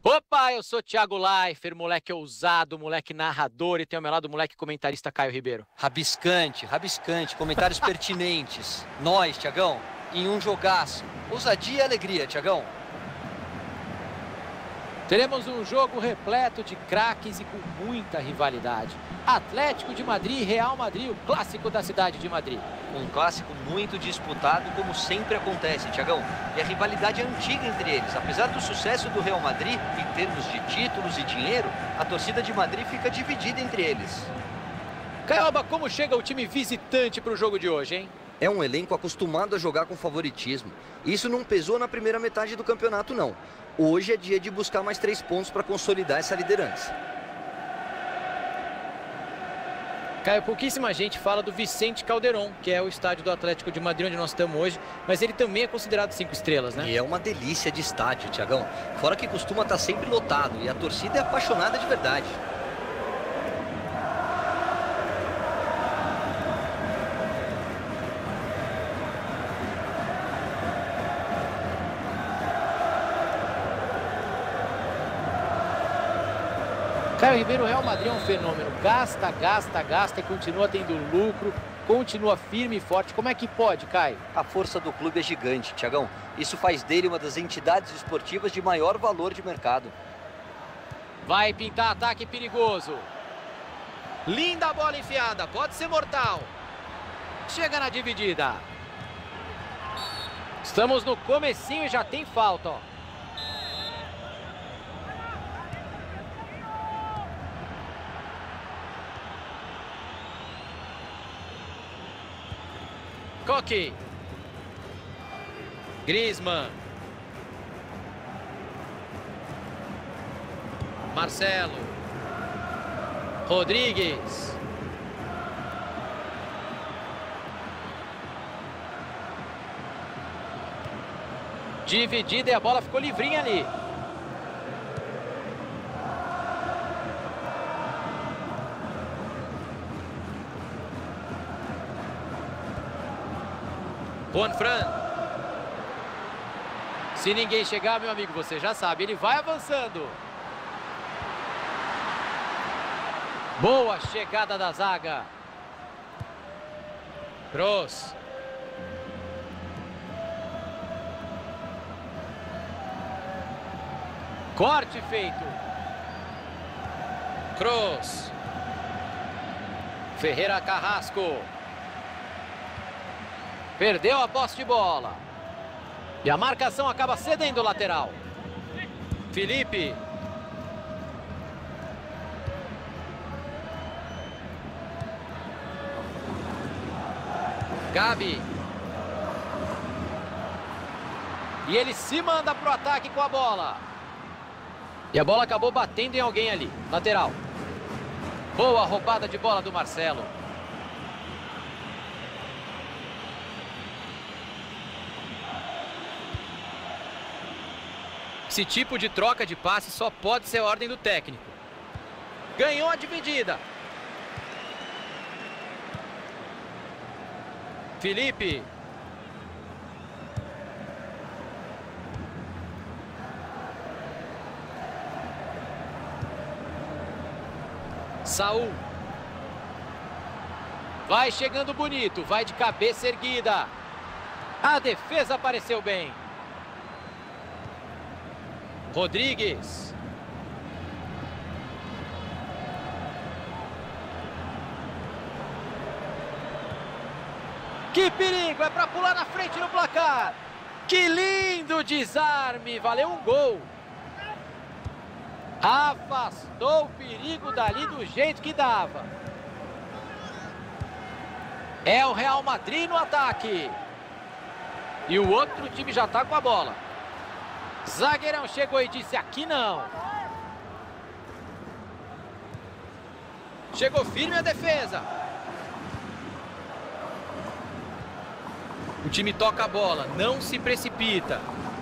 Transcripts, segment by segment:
Opa, eu sou Thiago Leifert, moleque ousado, moleque narrador, e tenho ao meu lado o moleque comentarista Caio Ribeiro. Rabiscante, comentários pertinentes. Nós, Thiagão, em um jogaço. Ousadia e alegria, Thiagão. Teremos um jogo repleto de craques e com muita rivalidade. Atlético de Madrid e Real Madrid, o clássico da cidade de Madrid. Um clássico muito disputado, como sempre acontece, Thiagão. E a rivalidade é antiga entre eles. Apesar do sucesso do Real Madrid, em termos de títulos e dinheiro, a torcida de Madrid fica dividida entre eles. Caioba, como chega o time visitante para o jogo de hoje, hein? É um elenco acostumado a jogar com favoritismo. Isso não pesou na primeira metade do campeonato, não. Hoje é dia de buscar mais 3 pontos para consolidar essa liderança. Caio, pouquíssima gente fala do Vicente Calderón, que é o estádio do Atlético de Madrid, onde nós estamos hoje, mas ele também é considerado 5 estrelas, né? E é uma delícia de estádio, Thiagão. Fora que costuma estar sempre lotado e a torcida é apaixonada de verdade. Caio Ribeiro, o Real Madrid é um fenômeno. Gasta, gasta, gasta e continua tendo lucro, continua firme e forte. Como é que pode, Caio? A força do clube é gigante, Thiagão. Isso faz dele uma das entidades esportivas de maior valor de mercado. Vai pintar ataque perigoso. Linda bola enfiada, pode ser mortal. Chega na dividida. Estamos no comecinho e já tem falta, ó. Coque. Griezmann. Marcelo. Rodrigues. Dividida e a bola ficou livrinha ali. Juanfran. Se ninguém chegar, meu amigo, você já sabe, ele vai avançando. Boa chegada da zaga. Kroos. Corte feito. Kroos. Ferreira Carrasco. Perdeu a posse de bola. E a marcação acaba cedendo o lateral. Felipe. Gabi. E ele se manda para o ataque com a bola. E a bola acabou batendo em alguém ali. Lateral. Boa roubada de bola do Marcelo. Esse tipo de troca de passe só pode ser ordem do técnico. Ganhou a dividida. Felipe. Saul. Vai chegando bonito, vai de cabeça erguida. A defesa apareceu bem. Rodrigues. Que perigo, é para pular na frente no placar. Que lindo desarme, valeu um gol. Afastou o perigo dali do jeito que dava. É o Real Madrid no ataque. E o outro time já está com a bola. Zagueirão chegou e disse: aqui não. Chegou firme a defesa. O time toca a bola, não se precipita.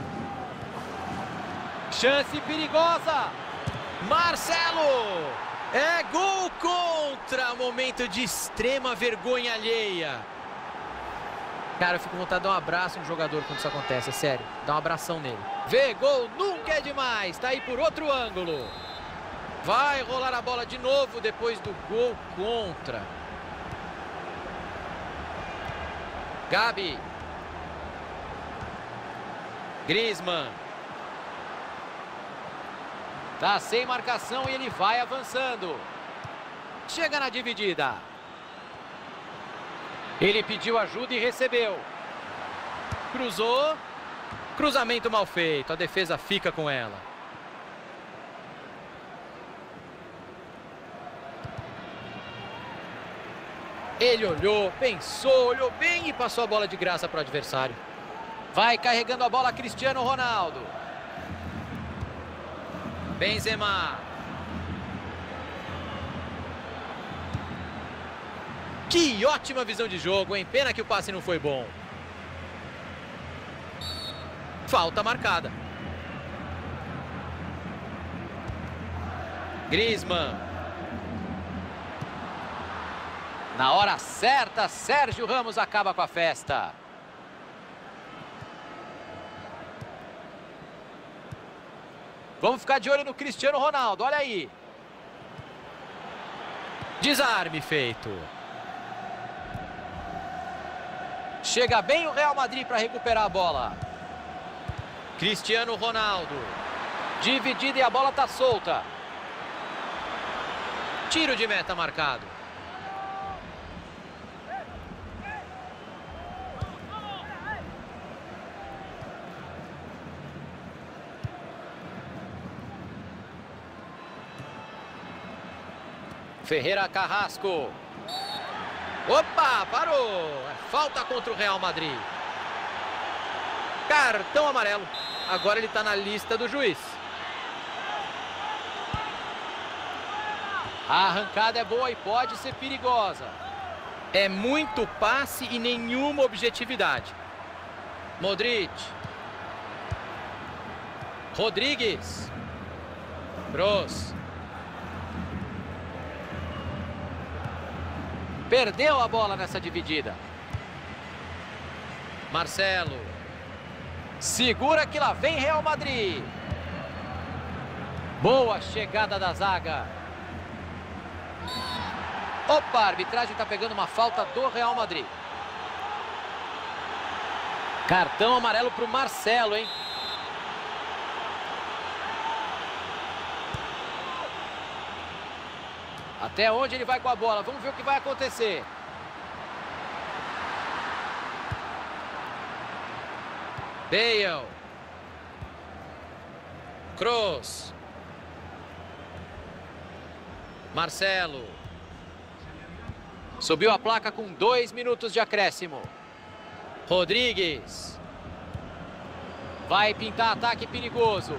Chance perigosa. Marcelo. É gol contra. Momento de extrema vergonha alheia. Cara, eu fico com vontade de dar um abraço no jogador quando isso acontece, é sério. Dá um abração nele. Vê, gol nunca é demais. Tá aí por outro ângulo. Vai rolar a bola de novo depois do gol contra. Gabi. Griezmann. Tá sem marcação e ele vai avançando. Chega na dividida. Ele pediu ajuda e recebeu. Cruzou. Cruzamento mal feito. A defesa fica com ela. Ele olhou, pensou, olhou bem e passou a bola de graça para o adversário. Vai carregando a bola Cristiano Ronaldo. Benzema. Que ótima visão de jogo, hein? Pena que o passe não foi bom. Falta marcada. Griezmann. Na hora certa, Sérgio Ramos acaba com a festa. Vamos ficar de olho no Cristiano Ronaldo, olha aí. Desarme feito. Chega bem o Real Madrid para recuperar a bola. Cristiano Ronaldo. Dividida e a bola está solta. Tiro de meta marcado. Ferreira Carrasco. Opa, parou. É falta contra o Real Madrid. Cartão amarelo. Agora ele está na lista do juiz. A arrancada é boa e pode ser perigosa. É muito passe e nenhuma objetividade. Modric. Rodrigues. Kroos. Perdeu a bola nessa dividida. Marcelo. Segura que lá vem Real Madrid. Boa chegada da zaga. Opa, a arbitragem está pegando uma falta do Real Madrid. Cartão amarelo para o Marcelo, hein? Até onde ele vai com a bola? Vamos ver o que vai acontecer. Bale. Kroos. Marcelo. Subiu a placa com 2 minutos de acréscimo. Rodrigues. Vai pintar ataque perigoso.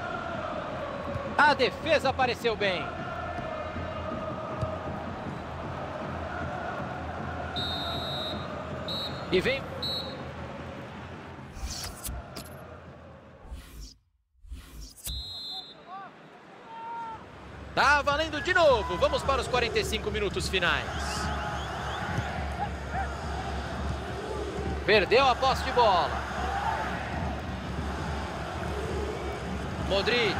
A defesa apareceu bem. E vem... Tá valendo de novo. Vamos para os 45 minutos finais. Perdeu a posse de bola. Modric.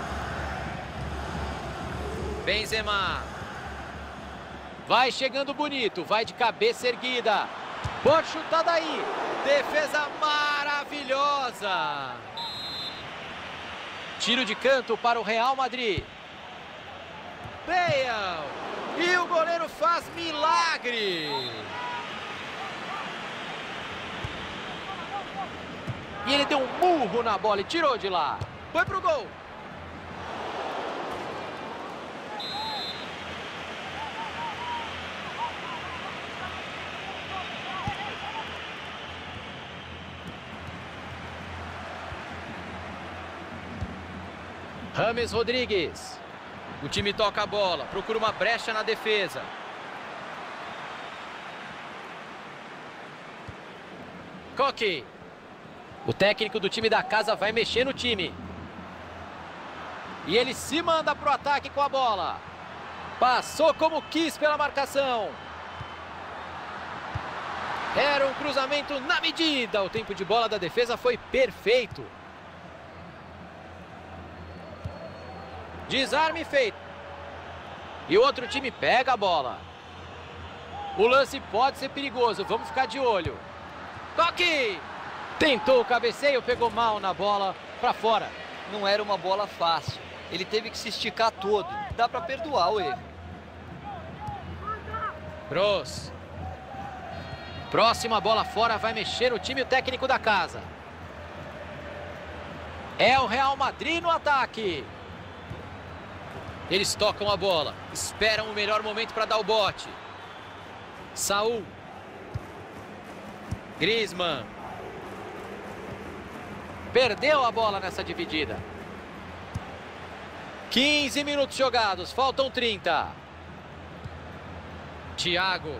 Benzema. Vai chegando bonito. Vai de cabeça erguida. Pode chutar daí. Defesa maravilhosa. Tiro de canto para o Real Madrid. Bale. E o goleiro faz milagre. E ele deu um murro na bola e tirou de lá. Foi pro gol. James Rodrigues. O time toca a bola, procura uma brecha na defesa. Coque. O técnico do time da casa vai mexer no time. E ele se manda pro ataque com a bola. Passou como quis pela marcação. Era um cruzamento na medida. O tempo de bola da defesa foi perfeito. Desarme feito. E o outro time pega a bola. O lance pode ser perigoso. Vamos ficar de olho. Toque! Tentou o cabeceio, pegou mal na bola para fora. Não era uma bola fácil. Ele teve que se esticar todo. Dá para perdoar o erro. Gross. Próxima bola fora, vai mexer o time técnico da casa. É o Real Madrid no ataque. Eles tocam a bola. Esperam o melhor momento para dar o bote. Saúl. Griezmann. Perdeu a bola nessa dividida. 15 minutos jogados, faltam 30. Thiago.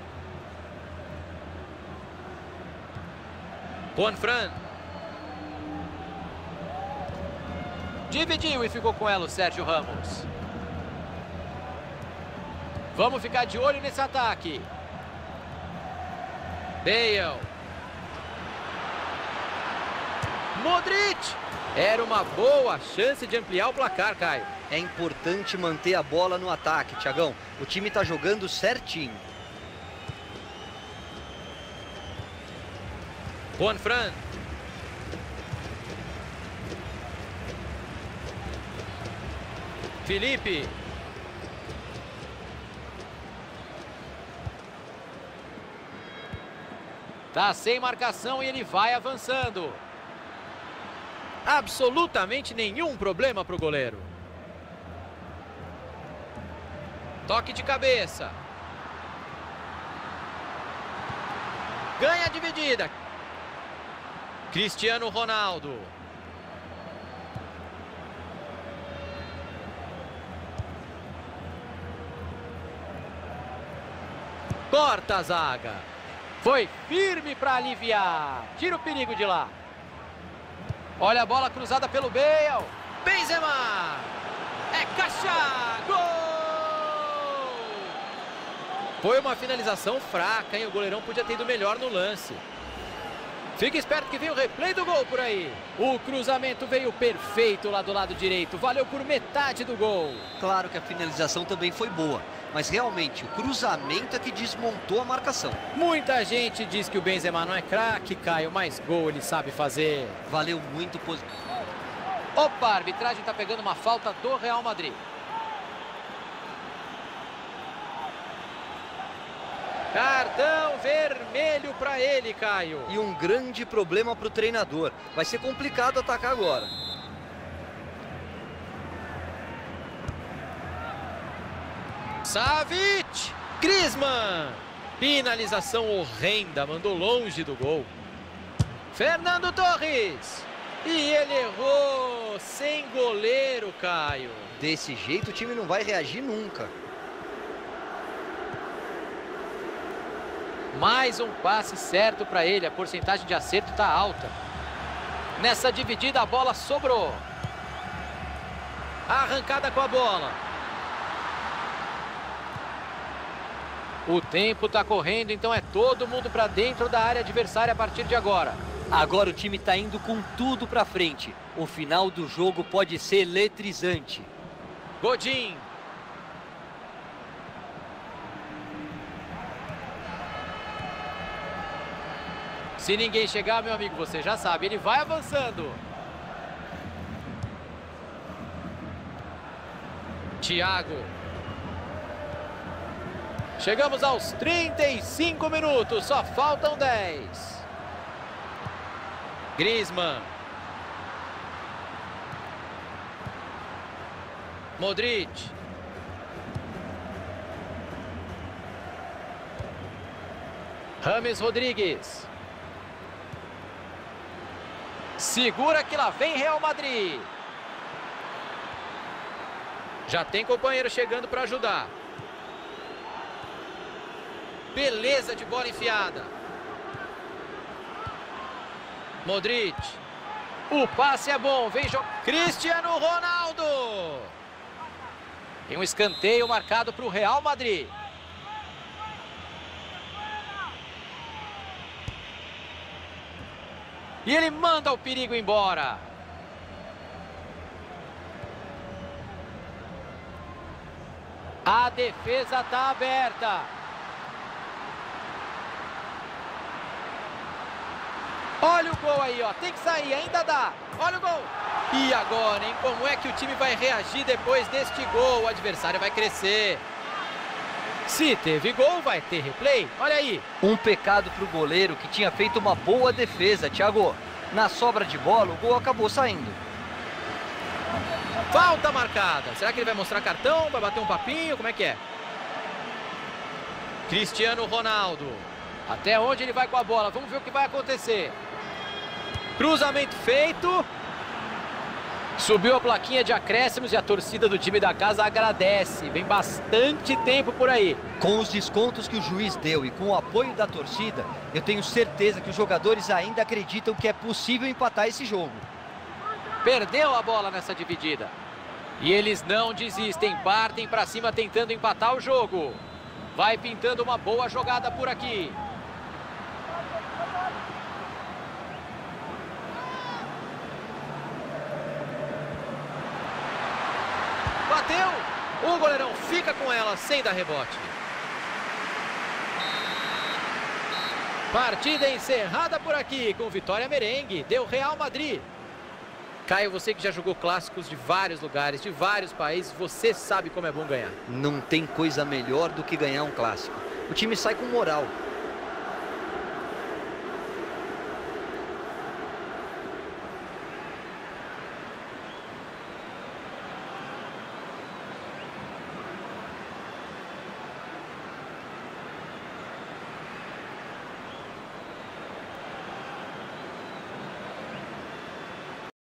Juanfran. Dividiu e ficou com ela o Sérgio Ramos. Vamos ficar de olho nesse ataque. Bale. Modric. Era uma boa chance de ampliar o placar, Caio. É importante manter a bola no ataque, Thiagão. O time está jogando certinho. Juanfran. Felipe. Tá sem marcação e ele vai avançando. Absolutamente nenhum problema para o goleiro. Toque de cabeça. Ganha a dividida. Cristiano Ronaldo. Corta a zaga. Foi firme para aliviar. Tira o perigo de lá. Olha a bola cruzada pelo Bale. Benzema. É caixa. Gol! Foi uma finalização fraca, hein? O goleirão podia ter ido melhor no lance. Fique esperto que vem o replay do gol por aí. O cruzamento veio perfeito lá do lado direito. Valeu por metade do gol. Claro que a finalização também foi boa. Mas realmente, o cruzamento é que desmontou a marcação. Muita gente diz que o Benzema não é craque, Caio, mas gol ele sabe fazer. Valeu muito. Opa, a arbitragem está pegando uma falta do Real Madrid. Cartão vermelho para ele, Caio. E um grande problema para o treinador. Vai ser complicado atacar agora. Savic. Griezmann. Finalização horrenda, mandou longe do gol. Fernando Torres. E ele errou, sem goleiro, Caio. Desse jeito o time não vai reagir nunca. Mais um passe certo para ele, a porcentagem de acerto está alta. Nessa dividida a bola sobrou. Arrancada com a bola. O tempo está correndo, então é todo mundo para dentro da área adversária a partir de agora. Agora o time está indo com tudo para frente. O final do jogo pode ser eletrizante. Godin. Se ninguém chegar, meu amigo, você já sabe, ele vai avançando. Thiago. Chegamos aos 35 minutos, só faltam 10. Griezmann. Modric. James Rodrigues. Segura que lá vem Real Madrid. Já tem companheiro chegando para ajudar. Beleza de bola enfiada. Modric. O passe é bom. Vem jogar. Cristiano Ronaldo. Tem um escanteio marcado para o Real Madrid. E ele manda o perigo embora. A defesa está aberta. Olha o gol aí, ó. Tem que sair, ainda dá. Olha o gol. E agora, hein? Como é que o time vai reagir depois deste gol? O adversário vai crescer. Se teve gol, vai ter replay. Olha aí. Um pecado para o goleiro que tinha feito uma boa defesa, Thiago. Na sobra de bola, o gol acabou saindo. Falta marcada. Será que ele vai mostrar cartão? Vai bater um papinho? Como é que é? Cristiano Ronaldo. Até onde ele vai com a bola? Vamos ver o que vai acontecer. Cruzamento feito. Subiu a plaquinha de acréscimos e a torcida do time da casa agradece. Vem bastante tempo por aí. Com os descontos que o juiz deu e com o apoio da torcida, eu tenho certeza que os jogadores ainda acreditam que é possível empatar esse jogo. Perdeu a bola nessa dividida. E eles não desistem, partem para cima tentando empatar o jogo. Vai pintando uma boa jogada por aqui. Bateu. O goleirão fica com ela sem dar rebote. Partida encerrada por aqui com vitória merengue. Deu Real Madrid. Caio, você que já jogou clássicos de vários lugares, de vários países, você sabe como é bom ganhar. Não tem coisa melhor do que ganhar um clássico. O time sai com moral,